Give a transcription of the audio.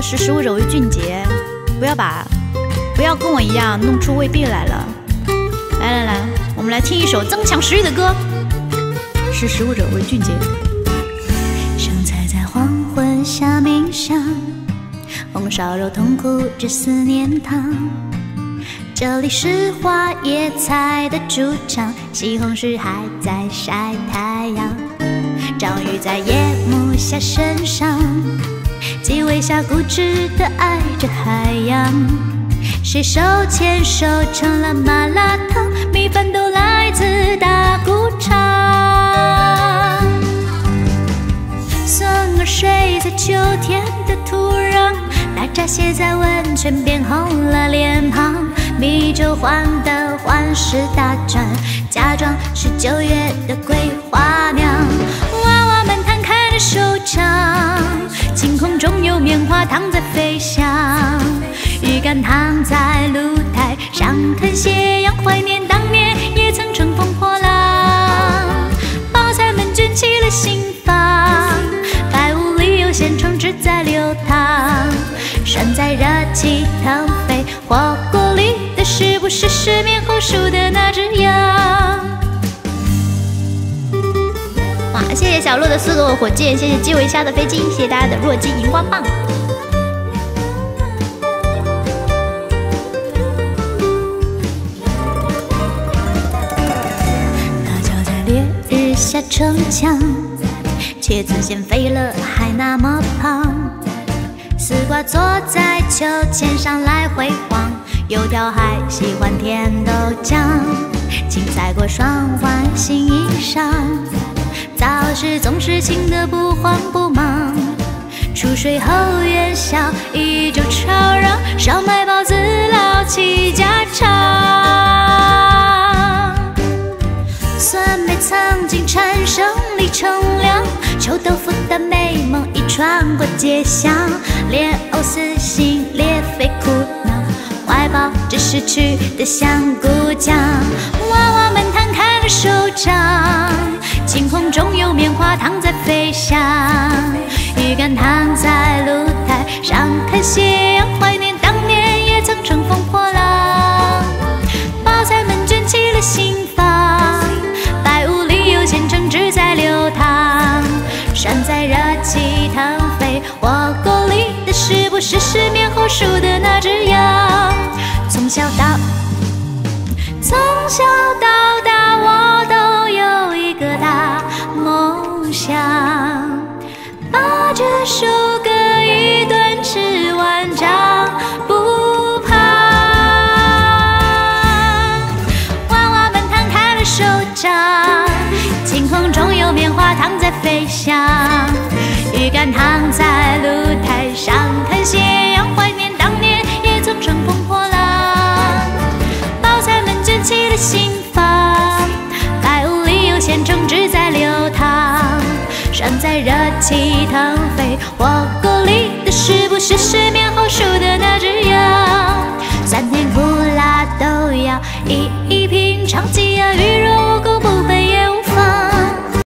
喝识时务者为俊杰，不要跟我一样弄出胃病来了。来，我们来听一首增强食欲的歌。识时务者为俊杰。 生菜在黄昏下冥想，红烧肉痛苦着思念汤。这里是花椰菜的主场，西红柿还在晒太阳。章鱼在夜幕下身上，鸡尾虾固执地爱着海洋。谁手牵手成了麻辣烫，米饭都来自大谷场。笋儿睡在秋天的土壤，大闸蟹在温泉变红了脸庞。米酒换的换是大转，假装是9月的桂花娘。娃娃们摊开了手掌，晴空中有棉花糖在飞翔。鱼竿躺在露台上看斜阳，怀念当年也曾乘风破浪。包菜们卷起了心房，白雾里有咸虫子在流淌。涮在热气腾飞火锅里的是不是失眠后数的那只羊？ 哇，谢谢小鹿的4个火箭，谢谢基围虾的飞机，谢谢大家的弱鸡荧光棒。 辣椒在烈日下逞强，茄子减肥了还那么胖。丝瓜坐在秋千上来回晃，油条还喜欢甜豆浆。青菜裹双环新衣裳，早市总是清得不慌不忙。出水后元宵依旧吵嚷，烧麦包子老气家常。酸梅曾经产生里乘凉，臭豆腐的美梦已穿过街巷。莲藕撕心裂肺苦恼，怀抱着逝去的香菇酱。娃娃们摊开了手掌，晴空中有棉花糖在飞翔。鱼竿躺在露台上看斜阳，怀念当年也曾乘风破浪。包菜们卷起了心房，白雾里有咸橙汁在流淌。涮在热气腾飞火锅里的是不是失眠后数的那只羊？从小到大我都有一个大梦想，把这首歌一顿吃完长不胖。娃娃们摊开了手掌，晴空中有棉花糖在飞翔。鱼竿躺在露台上看斜阳，怀念当年也曾乘风破浪。包菜们卷起了心房，白雾里有咸橙汁在流淌。涮在热气腾飞火锅里的是不是失眠后